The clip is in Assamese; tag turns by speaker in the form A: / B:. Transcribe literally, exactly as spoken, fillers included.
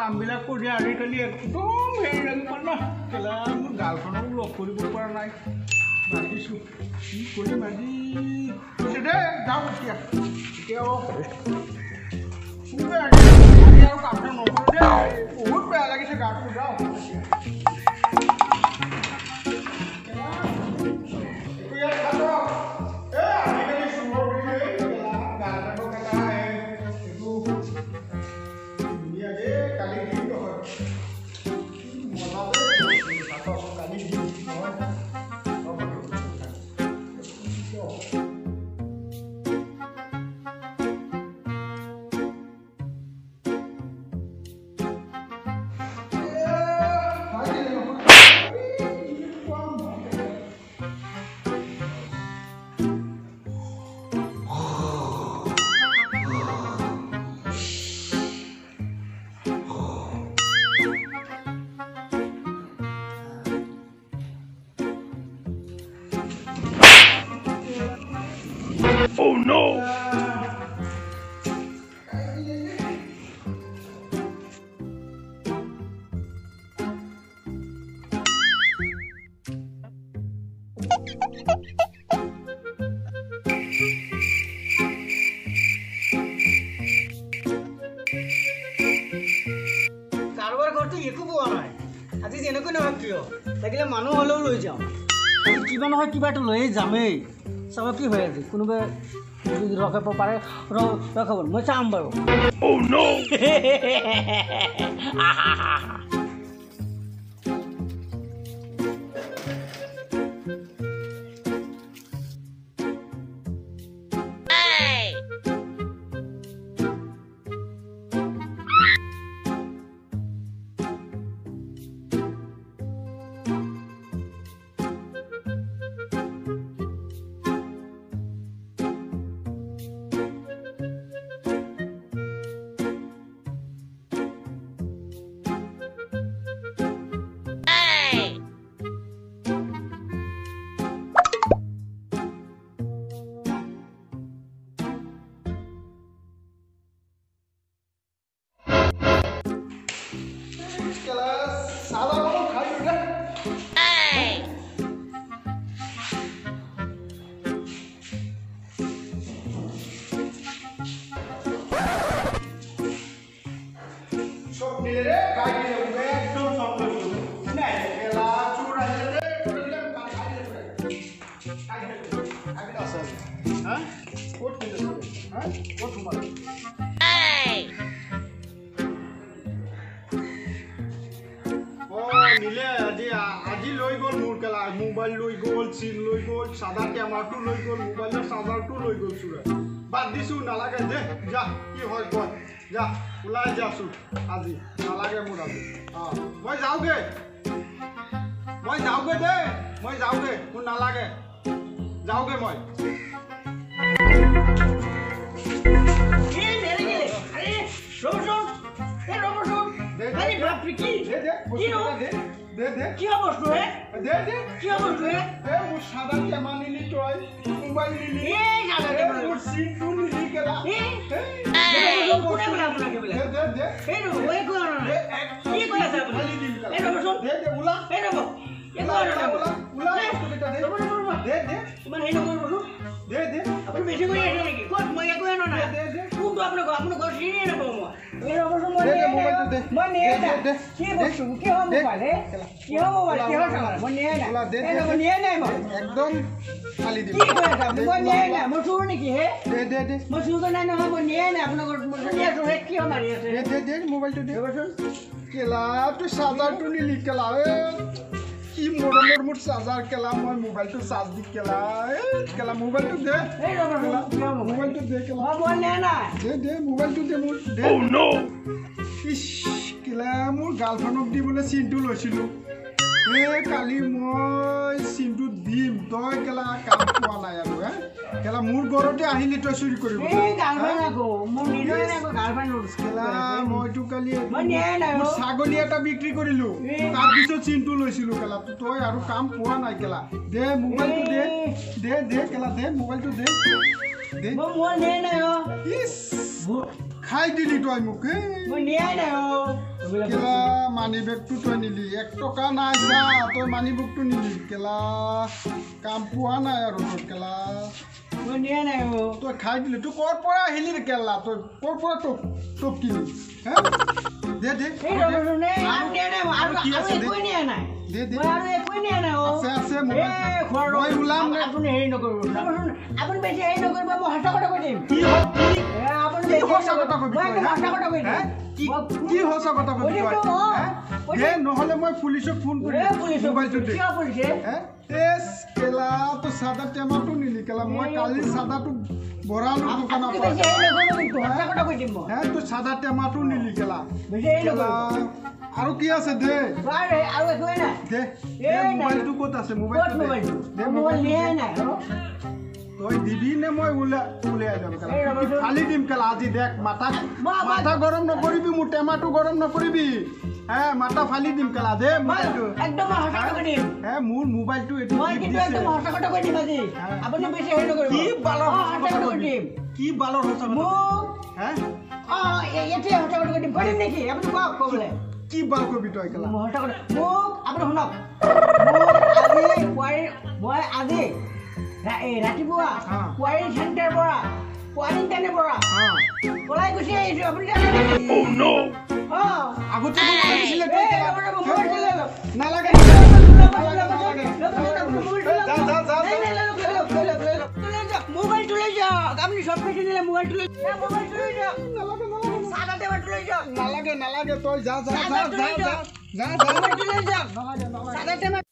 A: কামবিলাক কৰি আজিকালি একদম হেৰি লাগিব না কেলা মোৰ গাৰ্লফ্ৰেণ্ডক লগ কৰিব পৰা নাই ভাবিছোঁ কি কৰিম আজি দে যাওঁ এতিয়া এতিয়াও আজি আৰু কামটা নকৰোঁ দে বহুত বেয়া লাগিছে গাটো যাওঁ
B: Oh no!
C: কাৰোবাৰ ঘৰটো একো পোৱা নাই আজি যেনেকৈ নহয় কিয় লাগিলে মানুহ হ'লেও লৈ যাওঁ কিবা নহয় কিবাটো লৈয়ে যামেই চাব কি হৈ আছে কোনোবাই যদি ৰখাব পাৰে ৰখাব মই চাম বাৰু
B: Oh no!
A: আজি লৈ গ'ল মোৰ কেলা মোবাইল লৈ গ'ল চিম লৈ গ'ল সাদা কেমেৰাটো লৈ গ'ল মোবাইলৰ চাৰ্জাৰটো লৈ গ'ল চুৰে বাদ দিছোঁ নালাগে দে যা কি হয় কয় যা ওলাই যাচোন আজি নালাগে মোৰ আজি অঁ মই যাওঁগে মই যাওঁগে দে মই যাওঁগে মোৰ নালাগে যাওঁগে মই দে দে
C: কি বস্তু হে
A: দে দে
C: কি বস্তু হে
A: এ মোৰ সাদা কেমেৰা নিলি তই মোবাইল নিলি
C: এই সাদা কেমেৰা
A: মোৰ চিমটো নিলি কেলা
C: এই এই কোনে বলা আপোনাকে বলা
A: দে দে দে
C: এই নো ওই কোন না কি কই আছে আপুনি
A: খালি দিম কেলা
C: এই ৰবচোন
A: দে দে ওলা
C: এই ৰব এই কোন না
A: ওলা ওলা বেটা দে দে দে
C: ইমান হেই নকৰো বলো
A: দে দে
C: আপুনি বেছি কৰি আছে নেকি ক'ত মই একো এনো না
A: দে দে
C: কোনটো আপোনাক আপোনাক ঘৰ চিনি নাপাওঁ মই এই ৰবচোন মই
A: দে দে মোবাইলটো দে
C: মই নিয়ে
A: দে দে
C: কি বস্তু কি হ'ব মোবাইল হে কি হ'ব মোবাইল কি হ'ব চালা মই নিয়ে না
A: দে
C: এই মই নিয়ে নাই মই
A: একদম খালি দিম
C: কি কই আছে মই নিয়ে নাই মই চুৰ নেকি হে
A: দে দে দে
C: মই চুৰ কৰা নাই নহয় মই নিয়ে নাই আপোনাক মই শুনি আছো হে কিয় মাৰি আছে
A: দে দে দে মোবাইলটো দে
C: ৰবচোন
A: কেলা তুই চাৰ্জাৰটো নিলি কেলা এ কি মৰমৰ মোৰ চাৰ্জাৰ কেলা মই মোবাইলটো চাৰ্জ দি কেলা এ কেলা মোবাইলটো দে
C: এই ৰবচোন
A: মোবাইলটো দে কেলা
C: মই মই নিয়ে নাই
A: দে দে মোবাইলটো দে মোৰ দে
B: Oh no!
A: ইস কেলা মোৰ গাৰ্লফ্ৰেণ্ডক দিবলৈ চিনটো লৈছিলোঁ এ কালি মই চিনটো দিম তই কেলা কাম পোৱা নাই আৰু হে কেলা মোৰ ঘৰতে আহিলি তই চুৰি কৰিব
C: এই গাৰ্লফ্ৰেণ্ড আকৌ মোৰ নিজৰে আকৌ গাৰ্লফ্ৰেণ্ড
A: কেলা মইতো কালি
C: মই নিয়ে নাই
A: মোৰ ছাগলী এটা বিক্ৰী কৰিলোঁ তাৰপিছত চিনটো লৈছিলোঁ কেলা তই আৰু কাম পোৱা নাই কেলা দে মোবাইলটো দে দে দে কেলা দে মোবাইলটো দে দে
C: মই মই নিয়ে নাই অ
A: ইছ খাই দিলি তই মোক
C: মই নিয়ে নাই অ
A: কেলা মানি বেগটো তই নিলি এক টকা নাই যা তই মানি বেগটো নিলি কেলা কাম পোৱা নাই আৰু তোৰ কেলা
C: মই নিয়া নাই অ
A: তই খাই দিলি তোৰ ক'ৰ পৰা আহিলি ৰে কেলা তই ক'ৰ পৰা তোক তোক কিনি হে দে দে
C: এই ৰ'ব নে আৰু নিয়া নাই আৰু
A: কি আছে দে?
C: একোৱে নিয়া নাই
A: দে দে
C: মই আৰু একোৱে নিয়া নাই অ
A: আছে আছে
C: এই খোৱাৰ
A: মই ওলাম নে
C: আপুনি হেৰি নকৰিব চাবচোন আপুনি বেছি হেৰি নকৰিব মই সঁচা কথা কৈ দিম
A: কি হ'ল
C: এ আপুনি
A: কি
C: বেছি
A: সঁচা কথা কবি
C: মই
A: তই,
C: একদম সঁচা কথা কৈ
A: হে?
C: দিম
A: কি
C: মই-
A: কি সঁচা কথা কবি
C: কৈ
A: তই
C: দিমতো, অ।
A: হে?
C: কৈ
A: দে
C: দিম।
A: নহ'লে মই পুলিচক ফোন
C: এ
A: কৰিম
C: পুলিচক
A: মোবাইলটো দে
C: কিয় পুলিচে
A: হে তেজ কেলা তো চাদা টেমাটো নিলি কেলা মই কালি চাদাটো ভৰালো দোকানৰ
C: আপুনি
A: পৰা
C: বেছি হেৰি নকৰিব কিন্তু সঁচা কথা কৈ দিম মই
A: হে তো চাদা টেমাটো নিলি কেলা
C: বেছি হেৰি
A: কেলা
C: নকৰিব
A: আৰু কি আছে দে
C: বাৰু আৰু একোৱে নাই
A: দে
C: এ
A: দে
C: নাই।
A: মোবাইলটো ক'ত আছে
C: ক'ত
A: মোবাইলটো দে
C: মোবাইলটো
A: দে
C: মোবাইল
A: মোবাইলটো
C: নিয়াই
A: দে।
C: নাই অ।
A: তই দিবি নে মই উলিয়াই উলিয়াই ল'ম কেলা
C: এই ৰ'বচোন।
A: ফালি দিম কেলা আজি দেখ মাথা
C: মই-
A: মাথা গৰম নকৰিবি মোৰ টেমাটো গৰম নকৰিবি হে মাথা ফালি দিম কেলা দে
C: মই
A: মোবাইলটো
C: একদম সঁচা কথা কৈ দিম
A: হে মোৰ মোবাইলটো এইটো
C: মই
A: gift
C: কিন্তু
A: দিছে।
C: একদম সঁচা কথা কৈ দিম আজি
A: হ্যাঁ।
C: আপুনি বেছি হেৰি নকৰিব
A: কি বালৰ
C: অ,
A: সঁচা
C: সঁচা
A: কথা
C: কথা কৈ
A: কবি?
C: দিম
A: কি বালৰ সঁচা কথা
C: মোক
A: হে
C: অ এ- এতিয়া সঁচা কথা কৈ দিম কৈ দিম নেকি আপুনি কওক ক'বলৈ
A: কি বাল কবি তই কেলা
C: মই সঁচা কথা মোক আপুনি শুনক মোক আজি পোৱাৰী মই আজি ৰা- এই ৰাতিপুৱা
A: হা।
C: পোৱাৰী চেণ্টাৰৰ পৰা কোৱাৰেণ্টাইনৰ পৰা
A: হা
C: পলাই গুচি আহিছোঁ আপুনি জানে নেকি? অ
A: আগতে মোক লাগিছিলে তই
C: এই,
A: কেলা।
C: ৰ'ব, ৰ'ব, মোবাইলটো লৈ লওক।
A: নালাগে
C: ৰ'ব, ৰ'ব,
A: নালাগে,
C: ৰ'ব,
A: নালাগে।
C: ৰ'ব, ৰ'ব, ৰ'ব, মোবাইলটো লৈ
A: যা,
C: লওক।
A: যা, যা,
C: নাই, নাই, লৈ লওক, লৈ লওক, লৈ লওক, লৈ লওক। লৈ যাওক, মোবাইলটো লৈ যাওক আপুনি চব কিছু নিলে মোবাইলটো লৈ যাওক মোবাইলটো লৈ যাওক
A: নালাগে নালাগে
C: চাদা টেমাটো লৈ যাওক
A: নালাগে নালাগে তই যা যা যা
C: চাদাটো
A: যা
C: লৈ
A: যা
C: যাওক
A: যা যা
C: মোবাইলটো লৈ যাওক
A: নালাগে নালাগে
C: চাদা টেমা